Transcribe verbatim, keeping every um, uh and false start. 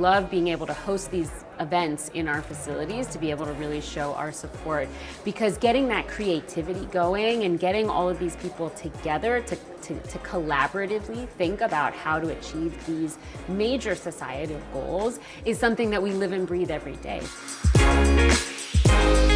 love being able to host these events in our facilities to be able to really show our support, because getting that creativity going and getting all of these people together to, to, to collaboratively think about how to achieve these major societal goals is something that we live and breathe every day.